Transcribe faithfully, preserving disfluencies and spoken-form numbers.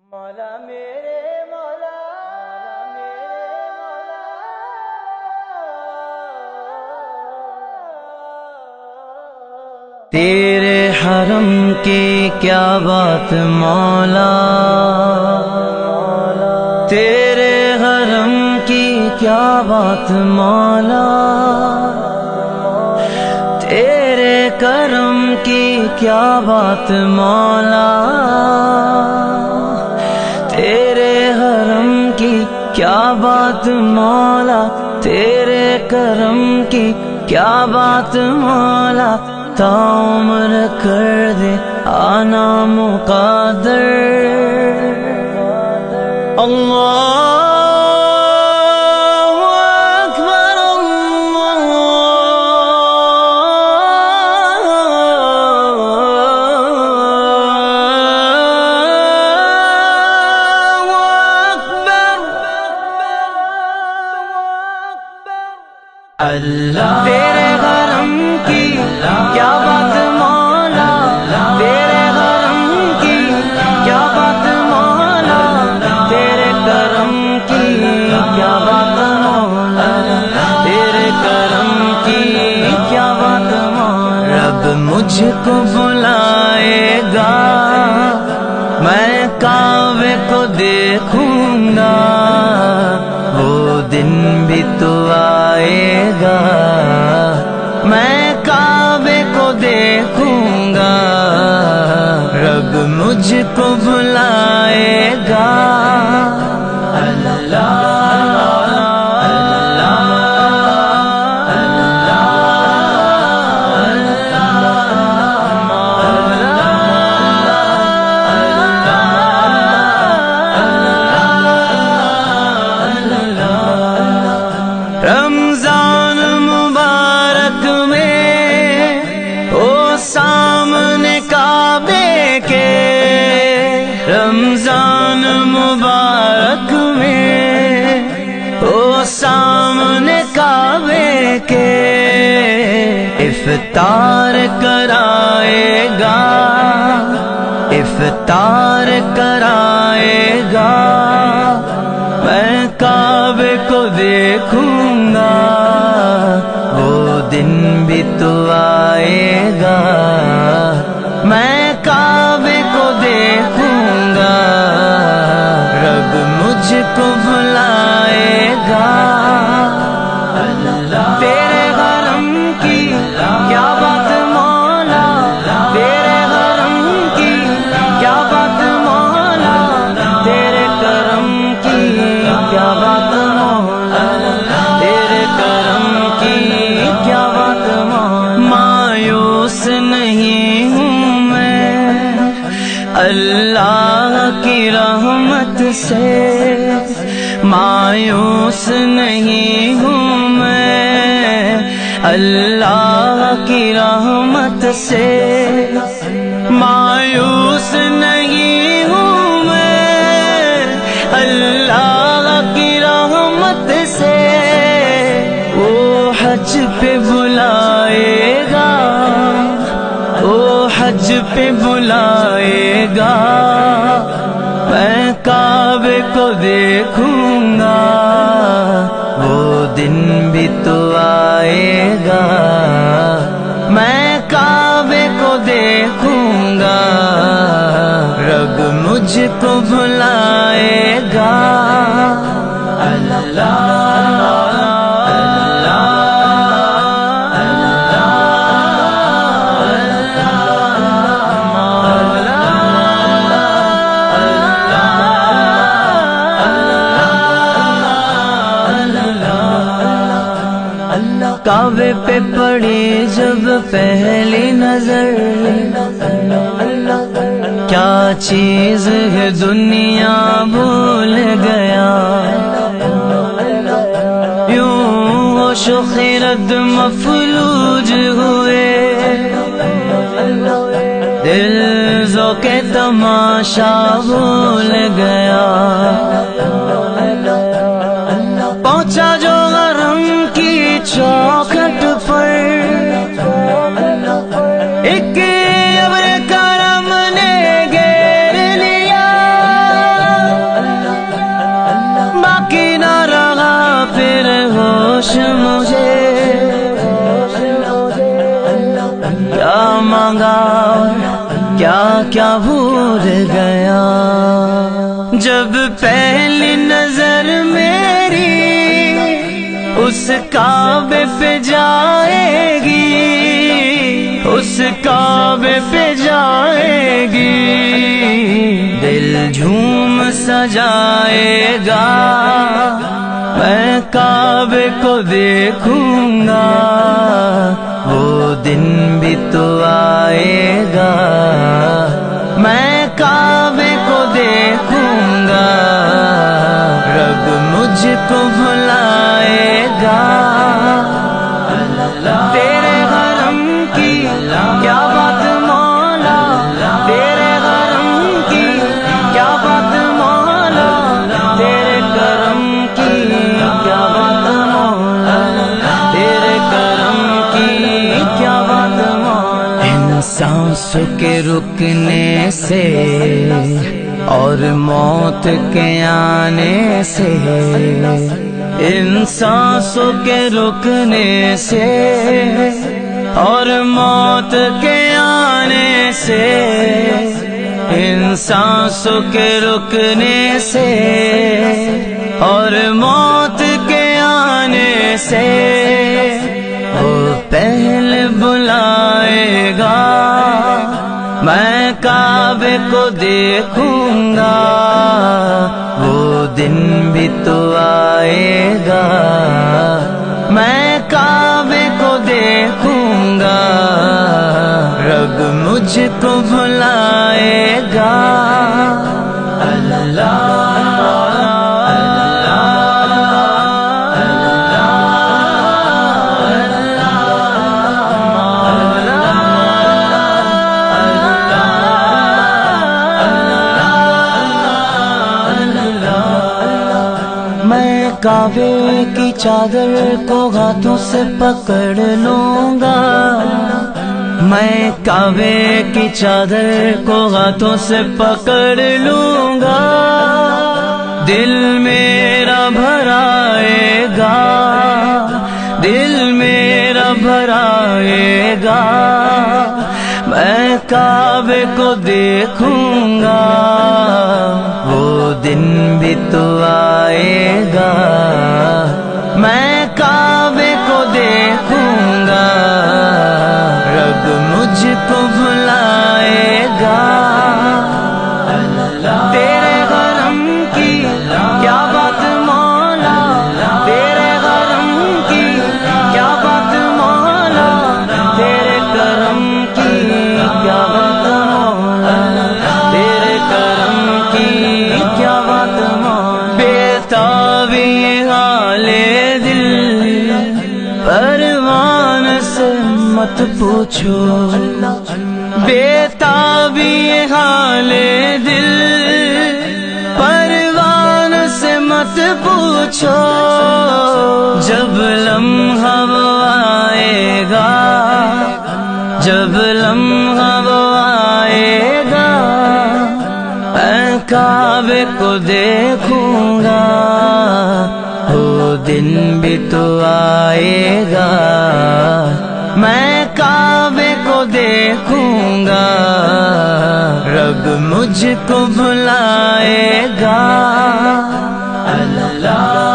مولا میرے مولا میرے مولا تیرے حرم کی کیا بات مولا، تیرے حرم کی کیا بات مولا، تیرے کرم کی کیا بات مولا، تیرے حرم کی کیا بات مولا، تیرے کرم کی کیا بات مولا، تا عمر کر دے آنا مقادر۔ اللہ اللہ تیرے حرم کی کیا بات مولا، تیرے حرم کی کیا بات مولا، تیرے کرم کی کیا بات مولا، تیرے کرم کی کیا بات مولا۔ رب مجھ کو بلائے گا، میں کعبے کو دیکھوں گا، وہ دن بھی تو آئے گا، میں کعبے کو دیکھوں گا، رب مجھ کو بلائے گا۔ اللہ رمضان مبارک میں او سامنے کعبے کے، رمضان مبارک میں او سامنے کعبے کے، افطار کرائے گا، افطار کرائے گا، میں کعبے کو دیکھوں گا، وہ دن بھی تو آئے گا، میں کعبے کو دیکھوں گا، رب مجھ کو بلائے گا۔ اللہ تیرے حرم کی کیا بات مولا، تیرے حرم کی کیا بات مولا، تیرے کرم کی کیا بات مولا، تیرے کرم کی کیا بات مولا۔ مایوس نہیں ہوں میں اللہ کی رحمت سے، مایوس نہیں ہوں میں اللہ کی رحمت سے، مایوس نہیں ہوں میں اللہ کی رحمت سے، وہ حج پہ بلائے گا، وہ حج پہ بلائے گا، میں کعبے کو دیکھوں گا، وہ دن بھی تو آئے گا، میں کعبے کو دیکھوں گا، رب مجھ کو بلائے گا۔ اللہ کعبے پہ پڑی جب پہلی نظر، کیا چیز ہے دنیا بھول گیا، یوں ہوش و خرد مفلوج ہوئے، دل ذوق تماشا بھول گیا، پہنچا جو حرم کی چوکھٹ پر، ایک ابر کرم نے گھیر لیا، ہوش مجھے کیا مانگا کیا کیا بھول گیا، جب پہلی نظر میری اس کعبے پہ جائے گی، اس کعبے پہ جائے گی، دل جھوم سجائے گا، میں کعبے کو دیکھوں گا، وہ دن بھی تو آئے گا، میں کعبے کو دیکھوں گا، رب مجھ کو بھلائے گا، تیرے حرم کی کیا بات مولا، تیرے حرم کی کیا بات مولا، تیرے کرم کی کیا بات مولا، تیرے کرم کی کیا بات مولا، ان سانسوں کے رکنے سے اور موت کے آنے سے، ان سانسوں کے رکنے سے اور موت کے آنے سے، ان سانسوں کے رکنے سے اور موت کے آنے سے، وہ پہلے بلائے گا، میں کعبے کو دیکھوں گا، وہ دن بھی تو آئے گا، میں کعبے کو دیکھوں گا، رب مجھ کو بھلائے گا، اللہ کعبے کی چادر کو ہاتھوں سے پکڑ لوں گا، میں کعبے کی چادر کو ہاتھوں سے پکڑ لوں گا، دل میرا بھرائے گا، دل میرا بھرائے گا، میں کعبے کو دیکھوں گا، وہ دن بھی تو آئے گا، میں کعبے کو دیکھوں گا، رب مجھ کو بھلائے گا، تیرے حرم کی کیا بات مولا، تیرے حرم کی کیا بات مولا، تیرے کرم کی کیا بات مولا، تیرے کرم کی کیا بات مولا، بےتابی حال دل پروان سے مت پوچھو، بےتابی حال دل پروان سے مت پوچھو، جب لمحہ وہ آئے گا، جب لمحہ وہ آئے گا، میں کعبے کو دیکھوں گا، وہ دن بھی تو آئے گا، میں کعبے کو دیکھوں گا، رب مجھ کو بھلائے گا، اللہ